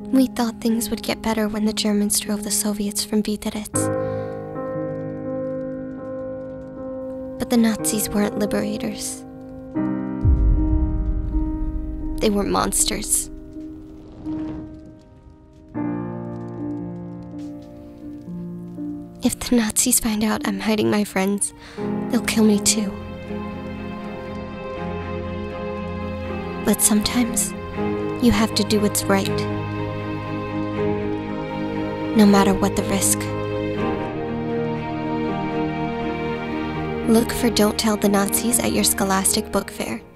We thought things would get better when the Germans drove the Soviets from Viteritz. But the Nazis weren't liberators. They were monsters. If the Nazis find out I'm hiding my friends, they'll kill me too. But sometimes, you have to do what's right. No matter what the risk. Look for Don't Tell the Nazis at your Scholastic book fair.